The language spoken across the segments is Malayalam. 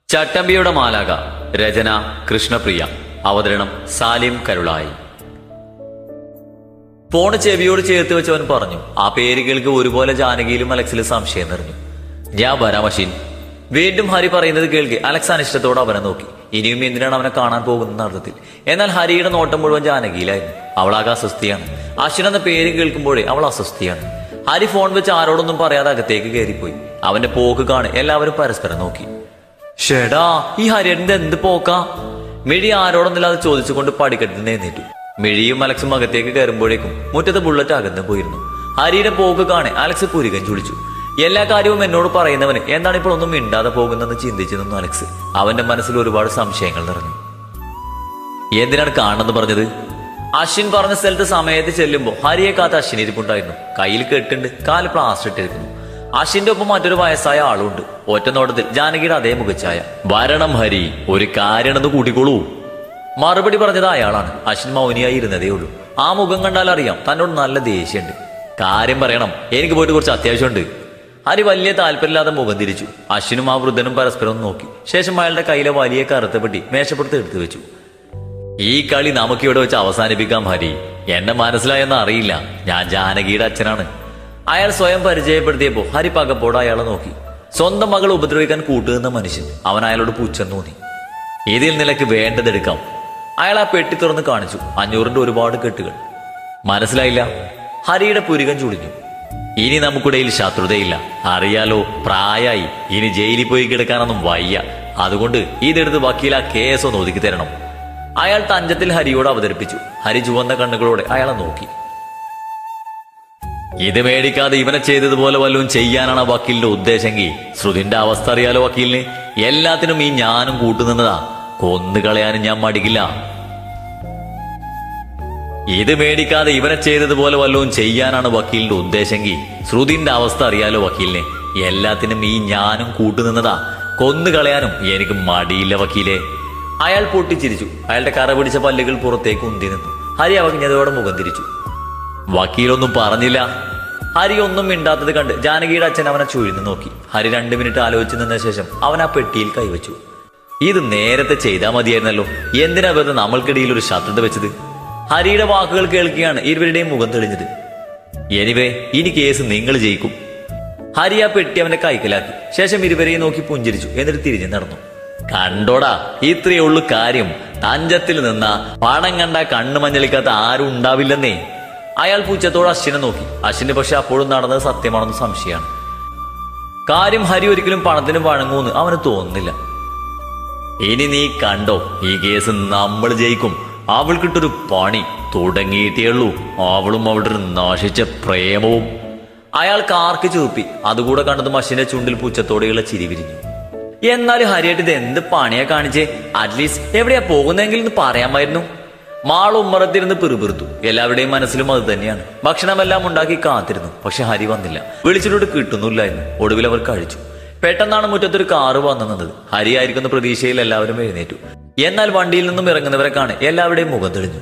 ചട്ടമ്പിയുടെ മാലാക. രചന കൃഷ്ണപ്രിയ. അവതരണം സാലിം കരുളായി. ഫോണ് ചെവിയോട് ചേർത്ത് വെച്ചവൻ പറഞ്ഞു. ആ പേരുകൾക്ക് ഒരുപോലെ ജാനകിയിലും അലക്സിലും സംശയം നിറഞ്ഞു. ഞാൻ വരാം അശ്വിൻ. വീണ്ടും ഹരി പറയുന്നത് കേൾക്കെ അലക്സ് അനിഷ്ടത്തോടെ അവനെ നോക്കി. ഇനിയും എന്തിനാണ് അവനെ കാണാൻ പോകുന്ന അർത്ഥത്തിൽ. എന്നാൽ ഹരിയുടെ നോട്ടം മുഴുവൻ ജാനകിയിലായിരുന്നു. അവളാകെ അസ്വസ്ഥയാണ്. അശ്വിൻ എന്ന പേര് കേൾക്കുമ്പോഴേ അവൾ അസ്വസ്ഥയാണ്. ഹരി ഫോൺ വെച്ച് ആരോടൊന്നും പറയാതെ അകത്തേക്ക് കയറിപ്പോയി. അവന്റെ പോക്ക് കാണെ എല്ലാവരും പരസ്പരം നോക്കി. ഷെടാ, ഈ ഹരിയുടെ എന്ത് പോക്കാ? മിഴി ആരോടൊന്നില്ലാതെ ചോദിച്ചുകൊണ്ട് പടിക്കെട്ടിൽ എഴുന്നേറ്റു. മിഴിയും അലക്സും അകത്തേക്ക് കയറുമ്പോഴേക്കും മുറ്റത്ത് ബുള്ളറ്റ് അകന്നു പോയിരുന്നു. ഹരിയുടെ പോക്ക് കാണെ അലക്സ് പുരികൻ ചുളിച്ചു. എല്ലാ കാര്യവും എന്നോട് പറയുന്നവന് എന്താണ് ഇപ്പോൾ ഒന്നും മിണ്ടാതെ പോകുന്നതെന്ന് ചിന്തിച്ചു നിന്നു അലക്സ്. അവന്റെ മനസ്സിൽ ഒരുപാട് സംശയങ്ങൾ നിറഞ്ഞു. എന്തിനാണ് കാണണമെന്ന് പറഞ്ഞത്? അശ്വിൻ പറഞ്ഞ സ്ഥലത്ത് സമയത്ത് ചെല്ലുമ്പോൾ ഹരിയെ കാത്ത് അശ്വിൻ ഇരിപ്പുണ്ടായിരുന്നു. കയ്യിൽ കെട്ടുണ്ട്, കാല് പ്ലാസ്റ്റർ ഇട്ടിരിക്കുന്നു. അശ്വിന്റെ ഒപ്പം മറ്റൊരു വയസ്സായ ആളുണ്ട്. ഒറ്റ നോട്ടത്തിൽ ജാനകിയുടെ അതേ മുഖച്ചായ. വരണം ഹരി, ഒരു കാര്യമാണെന്ന് കൂട്ടിക്കോളൂ. മറുപടി പറഞ്ഞത് അയാളാണ്. അശ്വിൻ മൗനിയായി ഇരുന്നതേ ഉള്ളൂ. ആ മുഖം കണ്ടാൽ അറിയാം തന്നോട് നല്ല ദേഷ്യമുണ്ട്. കാര്യം പറയണം, എനിക്ക് പോയിട്ട് കുറച്ച് അത്യാവശ്യമുണ്ട്. ഹരി വലിയ താല്പര്യമില്ലാതെ മുഖം തിരിച്ചു. അശ്വിനും ആ വൃദ്ധനും പരസ്പരം നോക്കി. ശേഷം അയാളുടെ കയ്യിലെ വലിയ കറുത്ത പെട്ടി മേശപ്പുറത്ത് എടുത്തു വെച്ചു. ഈ കളി നമുക്കിവിടെ വെച്ച് അവസാനിപ്പിക്കാം ഹരി. എന്നെ മനസ്സിലായെന്ന് അറിയില്ല. ഞാൻ ജാനകിയുടെ അച്ഛനാണ്. അയാൾ സ്വയം പരിചയപ്പെടുത്തിയപ്പോ ഹരി പകപ്പോടെ അയാളെ നോക്കി. സ്വന്തം മകൾ ഉപദ്രവിക്കാൻ കൂട്ടുനിന്ന മനുഷ്യൻ. അവൻ അയാളോട് പുച്ഛം തോന്നി. ഇതിൽ നിലക്ക് വേണ്ടതെടുക്കാം. അയാൾ ആ പെട്ടി തുറന്ന് കാണിച്ചു. 500ന്റെ ഒരുപാട് കെട്ടുകൾ. മനസ്സിലായില്ല? ഹരിയുടെ പുരികൻ ചുളിഞ്ഞു. ഇനി നമുക്കിടയിൽ ശത്രുതയില്ല. അറിയാലോ, പ്രായായി. ഇനി ജയിലിൽ പോയി കിടക്കാനൊന്നും വയ്യ. അതുകൊണ്ട് ഇതെടുത്ത് വക്കീല കേസൊന്ന് ഒതുക്കി തരണം. അയാൾ തഞ്ചത്തിൽ ഹരിയോട് അവതരിപ്പിച്ചു. ഹരി ചുവന്ന കണ്ണുകളോടെ അയാളെ നോക്കി. ഇത് മേടിക്കാതെ ഇവനെ ചെയ്തതുപോലെ വല്ലതും ചെയ്യാനാണ് വക്കീലിന്റെ ഉദ്ദേശമെങ്കിൽ ശ്രുതിന്റെ അവസ്ഥ അറിയാലോ വക്കീലിന്. എല്ലാത്തിനും ഈ ഞാനും കൂട്ടുനിന്നതാ. കൊന്നുകളയാനും ഞാൻ മടിക്കില്ല. ഇത് മേടിക്കാതെ ഇവനെ ചെയ്തതുപോലെ വല്ലതും ചെയ്യാനാണ് വക്കീലിന്റെ ഉദ്ദേശമെങ്കിൽ ശ്രുതിന്റെ അവസ്ഥ അറിയാലോ വക്കീലിന്. എല്ലാത്തിനും ഈ ഞാനും കൂട്ടുനിന്നതാ. കൊന്നുകളയാനും എനിക്ക് മടിയില്ല വക്കീലെ. അയാൾ പൊട്ടിച്ചിരിച്ചു. അയാളുടെ കറ പിടിച്ച പല്ലുകൾ പുറത്തേക്ക് ഉന്തി നിന്നു. ഹരി അവജ്ഞതയോടെ മുഖം തിരിച്ചു. വക്കീലൊന്നും പറഞ്ഞില്ല. ഹരി ഒന്നും മിണ്ടാത്തത് കണ്ട് ജാനകിയുടെ അച്ഛൻ അവനെ ചുഴിഞ്ഞു നോക്കി. ഹരി 2 മിനിറ്റ് ആലോചിച്ചു നിന്ന ശേഷം അവൻ ആ പെട്ടിയിൽ കൈവച്ചു. ഇത് നേരത്തെ ചെയ്താൽ മതിയായിരുന്നല്ലോ. എന്തിനാ വെറുതെ നമ്മൾക്കിടയിൽ ഒരു ശത്രുത വെച്ചത്? ഹരിയുടെ വാക്കുകൾ കേൾക്കുകയാണ് ഇരുവരുടെയും മുഖം തെളിഞ്ഞത്. എനിവേ, ഇനി കേസ് നിങ്ങൾ ജയിക്കും. ഹരി ആ പെട്ടി അവന്റെ കൈക്കലാക്കി. ശേഷം ഇരുവരെയും നോക്കി പുഞ്ചിരിച്ചു. എന്നിട്ട് തിരിഞ്ഞു നടന്നു. കണ്ടോടാ, ഇത്രയേ ഉള്ളു കാര്യം. തഞ്ചത്തിൽ നിന്ന പണം കണ്ട കണ്ണു മഞ്ഞളിക്കാത്ത ആരും ഉണ്ടാവില്ലെന്നേ. അയാൾ പൂച്ചത്തോട് അശ്വിനെ നോക്കി. അശ്വിന് പക്ഷെ അപ്പോഴും നടന്നത് സത്യമാണെന്ന് സംശയമാണ്. കാര്യം ഹരി ഒരിക്കലും പണത്തിന് വഴങ്ങൂന്ന് അവന് തോന്നുന്നില്ല. ഇനി നീ കണ്ടോ, ഈ കേസ് നമ്മൾ ജയിക്കും. അവൾക്കിട്ടൊരു പണി തുടങ്ങിയിട്ടേയുള്ളൂ. അവളും അവളുടെ ഒരു നശിച്ച പ്രേമവും. അയാൾ കാർക്ക് ചുരുപ്പി. അതുകൂടെ കണ്ടതും അശ്വിന്റെ ചുണ്ടിൽ പൂച്ചത്തോടെയുള്ള ചിരി വിരിഞ്ഞു. എന്നാലും ഹരിയായിട്ട് ഇത് എന്ത് പണിയാ കാണിച്ചേ? അറ്റ്ലീസ്റ്റ് എവിടെയാ പോകുന്നെങ്കിൽ എന്ന് പറയാമായിരുന്നു. മാൾ ഉമ്മറത്തിരുന്ന് പിറുപിറുത്തു. എല്ലാവരുടെയും മനസ്സിലും അത് തന്നെയാണ്. ഭക്ഷണമെല്ലാം ഉണ്ടാക്കി കാത്തിരുന്നു. പക്ഷെ ഹരി വന്നില്ല. വിളിച്ചിട്ട് കിട്ടുന്നില്ലായിരുന്നു. ഒടുവിൽ അവർ കഴിച്ചു. പെട്ടെന്നാണ് മുറ്റത്തൊരു കാറ് വന്നത്. ഹരി ആയിരിക്കുന്ന പ്രതീക്ഷയിൽ എല്ലാവരും എഴുന്നേറ്റു. എന്നാൽ വണ്ടിയിൽ നിന്നും ഇറങ്ങുന്നവരെ കാണെ എല്ലാവരുടെയും മുഖം തെളിഞ്ഞു.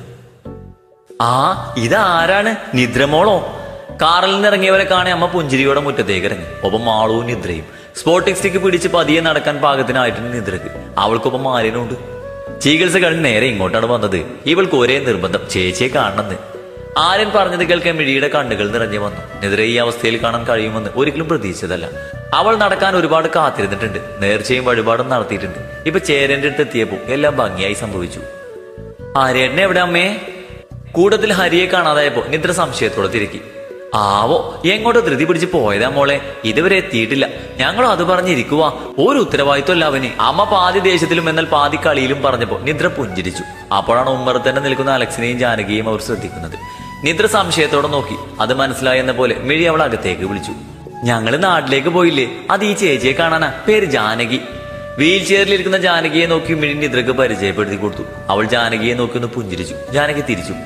ആ, ഇതാരാണ്? നിദ്രമോളോ? കാറിൽ നിന്ന് ഇറങ്ങിയവരെ കാണെ അമ്മ പുഞ്ചിരിയോടെ മുറ്റത്തേക്ക് ഇറങ്ങി. ഒപ്പം മാളവും നിദ്രയും. സ്പോർട്ടിംഗ് സ്റ്റിക്ക് പിടിച്ച് പതിയെ നടക്കാൻ പാകത്തിനായിട്ടുണ്ട് നിദ്രക്ക്. അവൾക്കൊപ്പം ആര്യനുണ്ട്. ചികിത്സ കഴിഞ്ഞ് നേരെ ഇങ്ങോട്ടാണ് വന്നത്. ഇവൾക്ക് ഒരേ നിർബന്ധം, ചേച്ചിയെ കാണണമെന്ന്. ആര്യൻ പറഞ്ഞത് കേൾക്കാൻ മിഴിയുടെ കണ്ണുകൾ നിറഞ്ഞു വന്നു. നിദ്ര ഈ അവസ്ഥയിൽ കാണാൻ കഴിയുമെന്ന് ഒരിക്കലും പ്രതീക്ഷിച്ചതല്ല. അവൾ നടക്കാൻ ഒരുപാട് കാത്തിരുന്നിട്ടുണ്ട്. നേർച്ചയും വഴിപാടും നടത്തിയിട്ടുണ്ട്. ഇപ്പൊ ചേരന്റെ അടുത്ത് എത്തിയപ്പോ എല്ലാം ഭംഗിയായി സംഭവിച്ചു. ആര്യനെ എവിടെ അമ്മേ? കൂട്ടത്തിൽ ഹരിയെ കാണാതായപ്പോ നിദ്ര സംശയത്തോടെ തിരക്കി. ആവോ, എങ്ങോട്ടോ ധൃതി പിടിച്ച് പോയതാ മോളെ. ഇതുവരെ എത്തിയിട്ടില്ല. ഞങ്ങളും അത് പറഞ്ഞിരിക്കുക. ഒരു ഉത്തരവാദിത്വമല്ല അവന്. അമ്മ പാതി ദേഷ്യത്തിലും എന്നാൽ പാതി കളിയിലും പറഞ്ഞപ്പോ നിദ്ര പുഞ്ചിരിച്ചു. അപ്പോഴാണ് ഉമ്മറത്ത് തന്നെ നിൽക്കുന്ന അലക്സിനെയും ജാനകിയെയും അവർ ശ്രദ്ധിക്കുന്നത്. നിദ്ര സംശയത്തോടെ നോക്കി. അത് മനസ്സിലായെന്ന പോലെ മിഴി അവൾ അകത്തേക്ക് വിളിച്ചു. ഞങ്ങള് നാട്ടിലേക്ക് പോയില്ലേ? അത് ഈ ചേച്ചിയെ കാണാനാ. പേര് ജാനകി. വീൽ ചെയറിലിരിക്കുന്ന ജാനകിയെ നോക്കി മിഴി നിദ്രക്ക് പരിചയപ്പെടുത്തി കൊടുത്തു. അവൾ ജാനകിയെ നോക്കി ഒന്ന് പുഞ്ചിരിച്ചു. ജാനകി തിരിച്ചു.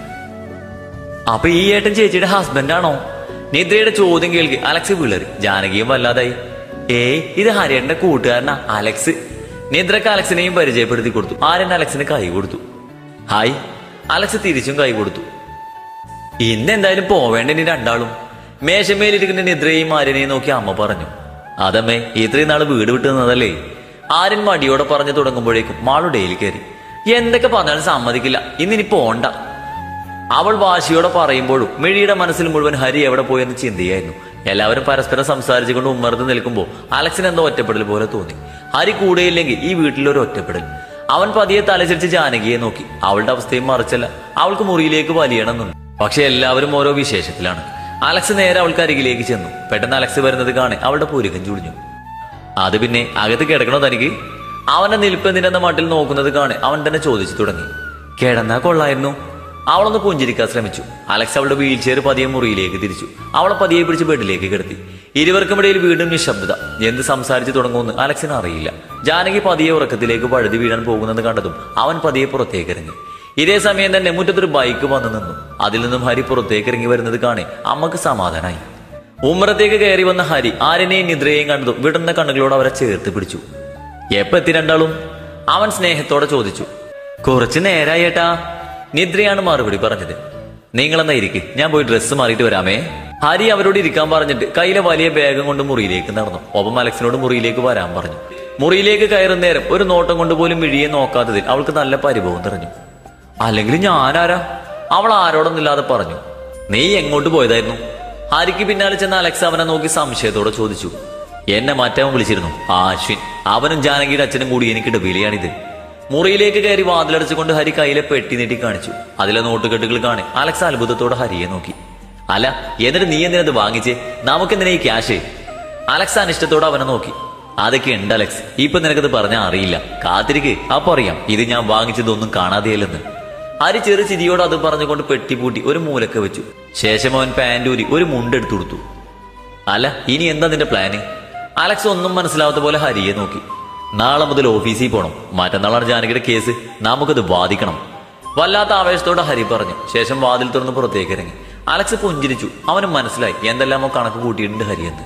അപ്പൊ ഈ ഏട്ടൻ ചേച്ചിയുടെ ഹസ്ബൻഡാണോ? നിദ്രയുടെ ചോദ്യം കേൾക്കി അലക്സ് വിളറി. ജാനകിയും വല്ലാതായി. ഇത് ഹരിയേട്ടന്റെ കൂട്ടുകാരനാ അലക്സ്. നിദ്രക്ക് അലക്സിനെയും പരിചയപ്പെടുത്തി കൊടുത്തു. ആര്യൻ അലക്സിന് കൈ കൊടുത്തു. ഹായ്. അലക്സ് തിരിച്ചും കൈ കൊടുത്തു. ഇന്നെന്തായാലും പോവേണ്ട ഇനി രണ്ടാളും. മേശമേലിരിക്കുന്ന നിദ്രയെയും ആര്യനെയും നോക്കി അമ്മ പറഞ്ഞു. അതമ്മേ, ഇത്രയും നാള് വീട് വിട്ടു നിന്നതല്ലേ. ആര്യൻ മടിയോടെ പറഞ്ഞു തുടങ്ങുമ്പോഴേക്കും മാളു ഡെയിലി കയറി. എന്തൊക്കെ പറഞ്ഞാലും സമ്മതിക്കില്ല, ഇന്നിനി പോണ്ട. അവൾ വാശിയോടെ പറയുമ്പോഴും മിഴിയുടെ മനസ്സിൽ മുഴുവൻ ഹരി എവിടെ പോയെന്ന് ചിന്തയായിരുന്നു. എല്ലാവരും പരസ്പരം സംസാരിച്ചുകൊണ്ട് ഉമ്മർത്ത് നിൽക്കുമ്പോൾ അലക്സിന് എന്തോ ഒറ്റപ്പെടൽ പോലെ തോന്നി. ഹരി കൂടെയില്ലെങ്കിൽ ഈ വീട്ടിലൊരു ഒറ്റപ്പെടൽ. അവൻ പതിയെ തലചരിച്ച് ജാനകിയെ നോക്കി. അവളുടെ അവസ്ഥയും മറിച്ചല്ല, അവൾക്ക് മുറിയിലേക്ക് വലിയണമെന്നുണ്ട്. പക്ഷെ എല്ലാവരും ഓരോ വിശേഷത്തിലാണ്. അലക്സ് നേരെ അവൾക്ക് അരികിലേക്ക് ചെന്നു. പെട്ടെന്ന് അലക്സ് വരുന്നത് കാണെ അവളുടെ പൂരികം ചുളിഞ്ഞു. അത് പിന്നെ അകത്ത് കിടക്കണോ തനിക്ക്? അവന്റെ നിൽപ്പെന്തിനെന്ന മട്ടിൽ നോക്കുന്നത് കാണെ അവൻ തന്നെ ചോദിച്ചു തുടങ്ങി. കിടന്നാ കൊള്ളായിരുന്നു. അവളൊന്ന് പുഞ്ചിരിക്കാൻ ശ്രമിച്ചു. അലക്സ് അവളുടെ വീൽ ചെയർ പതിയെ മുറിയിലേക്ക് തിരിച്ചു. അവളെ പതിയെ പിടിച്ച് ബെഡിലേക്ക് കിടത്തി. ഇരുവർക്കുമിടയിൽ വീണ്ടും നിശബ്ദത. എന്ത് സംസാരിച്ചു തുടങ്ങുമെന്ന് അലക്സിന് അറിയില്ല. ജാനകി പതിയെ ഉറക്കത്തിലേക്ക് പഴുതി വീഴാൻ പോകുന്നത് കണ്ടതും അവൻ പതിയെ പുറത്തേക്ക് ഇറങ്ങി. ഇതേ സമയം തന്നെ മുറ്റത്തൊരു ബൈക്ക് വന്നു നിന്നു. അതിൽ നിന്നും ഹരി പുറത്തേക്ക് ഇറങ്ങി വരുന്നത് കാണെ അമ്മക്ക് സമാധാനായി. ഉമ്മറത്തേക്ക് കയറി വന്ന ഹരി ആര്യനെയും നിദ്രയെയും കണ്ടതും വിടുന്ന കണ്ണുകളോട് അവരെ ചേർത്ത് പിടിച്ചു. എപ്പ എത്തി രണ്ടാളും? അവൻ സ്നേഹത്തോടെ ചോദിച്ചു. കുറച്ചു നേരായി ഏട്ടാ. നിദ്രയാണ് മറുപടി പറഞ്ഞത്. നിങ്ങളെന്നാ ഇരിക്ക്, ഞാൻ പോയി ഡ്രസ്സ് മാറിയിട്ട് വരാമേ. ഹരി അവരോട് ഇരിക്കാൻ പറഞ്ഞിട്ട് കയ്യിലെ വലിയ ബാഗും കൊണ്ട് മുറിയിലേക്ക് നടന്നു. ഒപ്പം അലക്സിനോട് മുറിയിലേക്ക് വരാൻ പറഞ്ഞു. മുറിയിലേക്ക് കയറുന്ന നേരം ഒരു നോട്ടം കൊണ്ട് പോലും മിഴിയെ നോക്കാത്തതിൽ അവൾക്ക് നല്ല പരിഭവം നിറഞ്ഞു. അല്ലെങ്കിൽ ഞാനാരാ? അവൾ ആരോടൊന്നില്ലാതെ പറഞ്ഞു. നീ എങ്ങോട്ട് പോയതായിരുന്നു? ഹരിക്ക് പിന്നാലെ ചെന്ന അലക്സ് അവനെ നോക്കി സംശയത്തോടെ ചോദിച്ചു. എന്നെ മറ്റവൻ വിളിച്ചിരുന്നു, അശ്വിൻ. അവനും ജാനകിയുടെ അച്ഛനും കൂടി എനിക്ക് ഡബിലിയാണിത്. മുറിയിലേക്ക് കയറി വാതിലടച്ചുകൊണ്ട് ഹരി കയ്യിലെ പെട്ടി നീട്ടി കാണിച്ചു. അതിലെ നോട്ടുകെട്ടുകൾ കാണി അലക്സ് അത്ഭുതത്തോടെ ഹരിയെ നോക്കി. അല്ല, എന്നിട്ട് നീ എന്തിനത് വാങ്ങിച്ചേ? നമുക്കെന്തിനാ ഈ ക്യാഷ്? അലക്സ് അനിഷ്ടത്തോടെ അവനെ നോക്കി. അതൊക്കെ ഉണ്ട് അലക്സ്, ഇപ്പൊ നിനക്കത് പറഞ്ഞാൽ അറിയില്ല. കാത്തിരിക്ക്, അപ്പൊ അറിയാം ഇത് ഞാൻ വാങ്ങിച്ചതൊന്നും കാണാതെയല്ലെന്ന്. ഹരി ചെറു ചിരിയോട് അത് പറഞ്ഞുകൊണ്ട് പെട്ടിപ്പൂട്ടി ഒരു മൂലക്ക് വെച്ചു. ശേഷം അവൻ പാൻറ്റൂരി ഒരു മുണ്ടെടുത്തു കൊടുത്തു. അല്ല, ഇനി എന്താ നിന്റെ പ്ലാന്? അലക്സ് ഒന്നും മനസ്സിലാവാത്ത പോലെ ഹരിയെ നോക്കി. നാളെ മുതൽ ഓഫീസിൽ പോകണം. മറ്റന്നാളാണ് ജാനകിയുടെ കേസ്, നമുക്കത് വാദിക്കണം. വല്ലാത്ത ആവേശത്തോടെ ഹരി പറഞ്ഞു. ശേഷം വാതിൽ തുറന്ന് പുറത്തേക്ക് ഇറങ്ങി. അലക്സ് പുഞ്ചിരിച്ചു. അവന് മനസ്സിലായി എന്തെല്ലാമോ കണക്ക് കൂട്ടിയിട്ടുണ്ട് ഹരിയെന്ന്.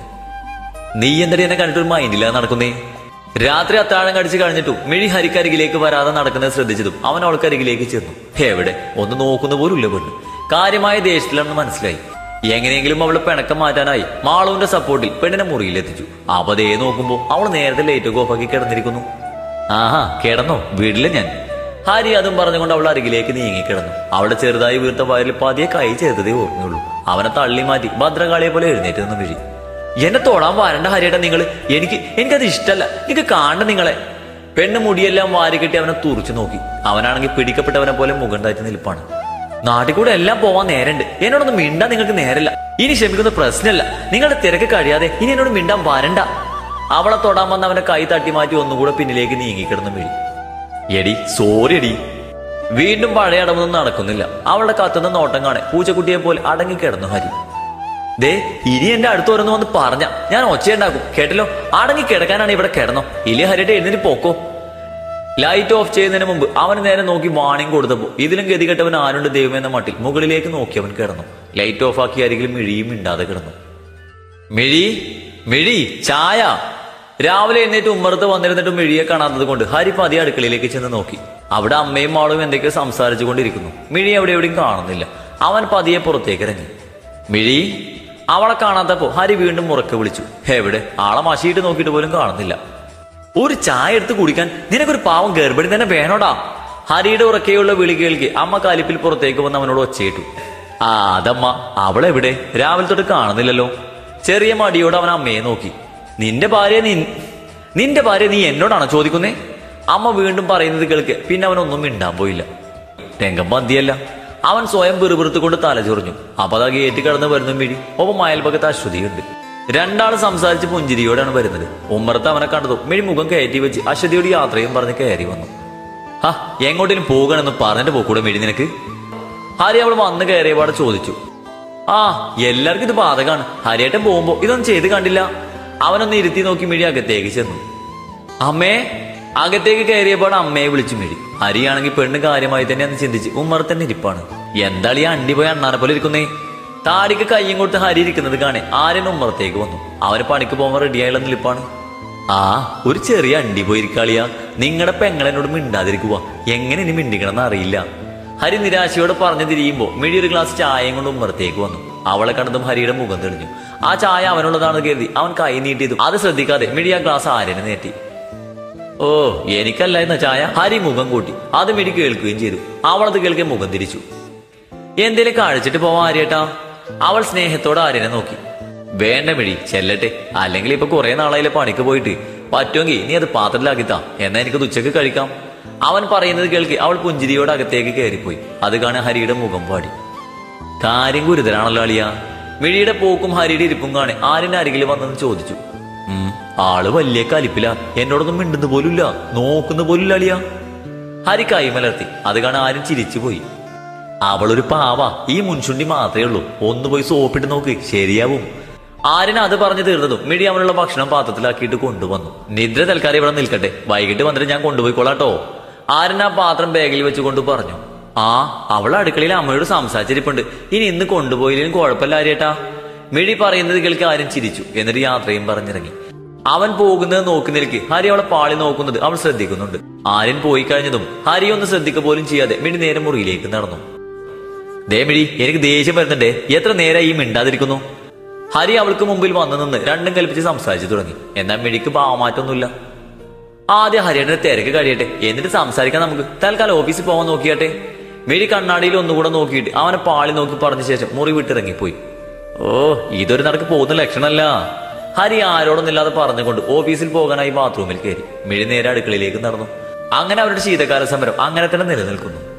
നീ എന്തടി എന്നെ കണ്ടിട്ടൊരു മൈൻഡില്ല നടക്കുന്നേ? രാത്രി അത്താഴം കടിച്ചു കഴിഞ്ഞിട്ടും മിഴി ഹരിക്കരികിലേക്ക് വരാതെ നടക്കുന്നത് ശ്രദ്ധിച്ചതും അവൻ അവൾക്കരികിലേക്ക് ചെന്നു. എവിടെ ഒന്ന് നോക്കുന്ന പോലും ഇല്ല പെണ്ണ്. കാര്യമായ ദേഷ്യത്തിലാണെന്ന് മനസ്സിലായി. എങ്ങനെയെങ്കിലും അവളെ പിണക്കം മാറ്റാനായി മാളുവിന്റെ സപ്പോർട്ടിൽ പെണ്ണിനെ മുറിയിലെത്തിച്ചു. അവതേ നോക്കുമ്പോ അവൾ നേരത്തെ ലൈറ്റൊക്കെ ഓഫാക്കി കിടന്നിരിക്കുന്നു. ആഹാ, കിടന്നോ? വീട്ടിലെ ഞാൻ. ഹരി അതും പറഞ്ഞുകൊണ്ട് അവൾ അരികിലേക്ക് നീങ്ങിക്കിടന്നു. അവളുടെ ചെറുതായി വീർത്ത വയറിൽ പതിയെ കൈ ചേർത്തതേ ഓർമ്മയുള്ളൂ. അവനെ തള്ളി മാറ്റി ഭദ്രകാളിയെ പോലെ എഴുന്നേറ്റ് നിന്ന് മിഴി. എന്നെ തൊടാൻ വരണ്ട ഹരിയേട്ടാ നിങ്ങള്. എനിക്കത് ഇഷ്ടല്ല. എനിക്ക് കാണണ്ട നിങ്ങളെ. പെണ്ണ് മുടിയെല്ലാം വാരിക്കെട്ടി അവനെ തുറച്ചു നോക്കി. അവനാണെങ്കിൽ പിടിക്കപ്പെട്ടവനെ പോലെ മുഖം താഴ്ത്തി നിൽപ്പാണ്. നാട്ടിൽ കൂടെ എല്ലാം പോവാൻ നേരണ്ട്. എന്നോടൊന്നും മിണ്ടാൻ നിങ്ങൾക്ക് നേരല്ല. ഇനി ക്ഷമിക്കുന്ന പ്രശ്നമല്ല. നിങ്ങളുടെ തിരക്ക് കഴിയാതെ ഇനി എന്നോട് മിണ്ടാൻ വരണ്ട. അവളെ തൊടാൻ വന്ന് അവന്റെ കൈ തട്ടി മാറ്റി ഒന്നുകൂടെ പിന്നിലേക്ക് നീങ്ങിക്കിടന്നു മിഴി. എടി സോറി എടി. വീണ്ടും പഴയ അടവൊന്നും നടക്കുന്നില്ല. അവളുടെ കത്തുന്ന നോട്ടം കാണെ പൂച്ചക്കുട്ടിയെ പോലെ അടങ്ങിക്കിടന്നു ഹരി. ദേ, ഇനി എന്റെ അടുത്ത് ഓരോന്ന് വന്ന് പറഞ്ഞ ഞാൻ ഒച്ചയുണ്ടാക്കും, കേട്ടല്ലോ. അടങ്ങി കിടക്കാനാണ് ഇവിടെ കിടന്നോ? ഇല്ലേ ഹരിയുടെ എഴുന്നേറ്റ് പോക്കോ. ലൈറ്റ് ഓഫ് ചെയ്യുന്നതിന് മുമ്പ് അവന് നേരെ നോക്കി വാണിംഗ് കൊടുത്തപ്പോ ഇതിലും ഗതികെട്ടവൻ ആരുണ്ട് ദൈവമെന്ന മട്ടിൽ മുകളിലേക്ക് നോക്കി അവൻ കിടന്നു. ലൈറ്റ് ഓഫ് ആക്കി അരികിൽ മിഴിയും മിണ്ടാതെ കിടന്നു. മിഴി ചായ. രാവിലെ എഴുന്നേറ്റ് ഉമ്മറത്ത് വന്നിരുന്നിട്ടും മിഴിയെ കാണാത്തത് കൊണ്ട് ഹരി പതിയെ അടുക്കളയിലേക്ക് ചെന്ന് നോക്കി. അവിടെ അമ്മയും മാളും എന്തൊക്കെയോ സംസാരിച്ചു കൊണ്ടിരിക്കുന്നു. മിഴി എവിടെയും കാണുന്നില്ല. അവൻ പതിയെ പുറത്തേക്ക് ഇറങ്ങി. മിഴി. അവളെ കാണാത്തപ്പോ ഹരി വീണ്ടും ഉറക്കെ വിളിച്ചു. എവിടെ? ആളെ മഷിയിട്ട് നോക്കിയിട്ട് പോലും കാണുന്നില്ല. ഒരു ചായ എടുത്ത് കുടിക്കാൻ നിനക്കൊരു പാവം ഗർഭിണി തന്നെ വേണോടാ. ഹരിയുടെ ഉറക്കെയുള്ള വിളി കേൾക്കി അമ്മ കാലിപ്പിൽ പുറത്തേക്ക് വന്ന് അവനോട് ഒച്ചയിട്ടു. ആ അതമ്മ, അവളെവിടെ? രാവിലെ തൊട്ട് കാണുന്നില്ലല്ലോ. ചെറിയ മടിയോട് അവൻ അമ്മയെ നോക്കി. നിന്റെ ഭാര്യ നീ എന്നോടാണോ ചോദിക്കുന്നേ? അമ്മ വീണ്ടും പറയുന്നത് കേൾക്ക്. പിന്നെ അവനൊന്നും മിണ്ടാൻ പോയില്ല. രംഗം പന്തിയല്ല. അവൻ സ്വയം പിറുപിറുത്തുകൊണ്ട് തലചൊറിഞ്ഞു. അപ്പൊ അതാ ഗേറ്റ് കടന്ന് വരുന്ന മിഴി. ഒപ്പം അയൽപക്കത്ത് അശ്വതിയുണ്ട്. രണ്ടാളും സംസാരിച്ച് പുഞ്ചിരിയോടാണ് വരുന്നത്. ഉമ്മറത്ത് അവനെ കണ്ടതും മിഴി മുഖം കയറ്റി വെച്ച് അശ്വതിയോട് യാത്രയും പറഞ്ഞ് കയറി വന്നു. ഹാ, എങ്ങോട്ടേലും പോകണമെന്ന് പറഞ്ഞിട്ട് പോക്കൂടെ മിഴി നിനക്ക്? ഹരി അവൾ വന്ന് കയറിയപാടെ ചോദിച്ചു. ആ, എല്ലാവർക്കും ഇത് ബാധകാണ്. ഹരിയേട്ടൻ പോകുമ്പോ ഇതൊന്നും ചെയ്ത് കണ്ടില്ല. അവനൊന്ന് ഇരുത്തി നോക്കി മിഴി അകത്തേക്ക് ചെന്നു. അമ്മേ. അകത്തേക്ക് കയറിയപാട് അമ്മയെ വിളിച്ചു മിഴി. ഹരിയാണെങ്കിൽ പെണ്ണ് കാര്യമായി തന്നെ അന്ന് ചിന്തിച്ച് ഉമ്മറത്ത് തന്നെ ഇരിപ്പാണ്. എന്താളി അണ്ടി പോയി അണ്ണാനെ പോലെ ഇരിക്കുന്നേ? താടിക്ക് കയ്യും കൊടുത്ത് ഹരി ഇരിക്കുന്നത് കാണെ ആര്യൻ ഉമ്മറത്തേക്ക് വന്നു. അവന് പണിക്ക് പോകുമ്പോൾ റെഡിയായുള്ള നിൽപ്പാണ്. ആ, ഒരു ചെറിയ അണ്ടി പോയിരിക്കാളിയാ. നിങ്ങളുടെ പെങ്ങളെന്നോട് മിണ്ടാതിരിക്കുക. എങ്ങനെ ഇനി മിണ്ടിക്കണമെന്ന് അറിയില്ല. ഹരി നിരാശയോടെ പറഞ്ഞു തിരിയുമ്പോ മിഴി ഒരു ഗ്ലാസ് ചായയും കൊണ്ട് ഉമ്മറത്തേക്ക് വന്നു. അവളെ കണ്ടതും ഹരിയുടെ മുഖം തെളിഞ്ഞു. ആ ചായ അവനുള്ളതാണെന്ന് കരുതി അവൻ കൈ നീട്ടിയതും അത് ശ്രദ്ധിക്കാതെ മിഴി ആ ഗ്ലാസ് ആര്യനെ നേറ്റി. ഓ എനിക്കല്ലായിരുന്ന ചായ. ഹരി മുഖം കൂട്ടി. അത് മിഴി കേൾക്കുകയും ചെയ്തു. അവളത് കേൾക്കെ മുഖം തിരിച്ചു. എന്തേലും കഴിച്ചിട്ട് പോവാ ആര്യേട്ടാ? അവൾ സ്നേഹത്തോടെ ആര്യനെ നോക്കി. വേണ്ട മിഴി, ചെല്ലട്ടെ. അല്ലെങ്കിൽ ഇപ്പൊ കുറെ നാളായില്ലേ പണിക്ക് പോയിട്ട്. പറ്റുമെങ്കിൽ നീ അത് പാത്രത്തിലാക്കിത്താ, എന്നാ എനിക്കത് ഉച്ചക്ക് കഴിക്കാം. അവൻ പറയുന്നത് കേൾക്കി അവൾ പുഞ്ചിരിയോട് അകത്തേക്ക് കയറിപ്പോയി. അത് കാണാൻ ഹരിയുടെ മുഖം പാടി. കാര്യം ഗുരുതരാണല്ലോ അളിയ. മിഴിയുടെ പോക്കും ഹരിയുടെ ഇരിപ്പും കാണെ ആര്യന്റെ അരികിൽ വന്നെന്ന് ചോദിച്ചു. ആള് വലിയ കലിപ്പില, എന്നോടൊന്നും മിണ്ടുന്ന പോലുമില്ല, നോക്കുന്ന പോലുമില്ല അളിയ. ഹരി കൈമലർത്തി. അത് കാണാൻ ആര്യൻ ചിരിച്ചുപോയി. അവളൊരു പാവ, ഈ മുൻചുണ്ടി മാത്രമേ ഉള്ളൂ, ഒന്ന് പോയി സോപ്പിട്ട് നോക്ക്, ശരിയാവും. ആര്യൻ അത് പറഞ്ഞു തീർന്നതും മിഴി അവനുള്ള ഭക്ഷണം പാത്രത്തിലാക്കിയിട്ട് കൊണ്ടുവന്നു. നിദ്ര തൽക്കാലം ഇവിടെ നിൽക്കട്ടെ, വൈകിട്ട് വന്നിട്ട് ഞാൻ കൊണ്ടുപോയിക്കോളാട്ടോ. ആര്യൻ ആ പാത്രം ബാഗിൽ വെച്ചുകൊണ്ട് പറഞ്ഞു. ആ അവൾ അടുക്കളയിൽ അമ്മയോട് സംസാരിച്ചിരിപ്പുണ്ട്, ഇനി ഇന്ന് കൊണ്ടുപോയില്ലെങ്കിലും കുഴപ്പമില്ല ആര്യേട്ടാ. മിഴി പറയുന്നത് കേൾക്കി ആര്യൻ ചിരിച്ചു. എന്നിട്ട് യാത്രയും പറഞ്ഞിറങ്ങി. അവൻ പോകുന്നത് നോക്കി നിൽക്കി ഹരി അവളെ പാളി നോക്കുന്നത് അവൾ ശ്രദ്ധിക്കുന്നുണ്ട്. ആര്യൻ പോയി കഴിഞ്ഞതും ഹരി ഒന്ന് ശ്രദ്ധിക്കുക പോലും ചെയ്യാതെ മിഴി നേരെ മുറിയിലേക്ക് നടന്നു. ദേ മിഴി, എനിക്ക് ദേഷ്യം വരുന്നുണ്ടേ, എത്ര നേരമായി ഈ മിണ്ടാതിരിക്കുന്നു? ഹരി അവൾക്ക് മുമ്പിൽ വന്നു നിന്ന് രണ്ടും കൽപ്പിച്ച് സംസാരിച്ചു തുടങ്ങി. എന്നാൽ മിഴിക്ക് ഭാവമാറ്റൊന്നുമില്ല. ആദ്യം ഹരിയുടെ തിരക്ക് കഴിയട്ടെ, എന്നിട്ട് സംസാരിക്കാൻ നമുക്ക്. തൽക്കാലം ഓഫീസിൽ പോകാൻ നോക്കിയാട്ടെ. മിഴി കണ്ണാടിയിൽ ഒന്നുകൂടെ നോക്കിയിട്ട് അവനെ പാളി നോക്കി പറഞ്ഞ ശേഷം മുറി വിട്ടിറങ്ങിപ്പോയി. ഓ ഇതൊരു നടക്ക് പോകുന്ന ലക്ഷണമല്ല. ഹരി ആരോടൊന്നില്ലാതെ പറഞ്ഞുകൊണ്ട് ഓഫീസിൽ പോകാനായി ബാത്റൂമിൽ കയറി. മിഴി നേരെ അടുക്കളയിലേക്ക് നടന്നു. അങ്ങനെ അവരുടെ ശീതകാല സമരം അങ്ങനെ തന്നെ നിലനിൽക്കുന്നു.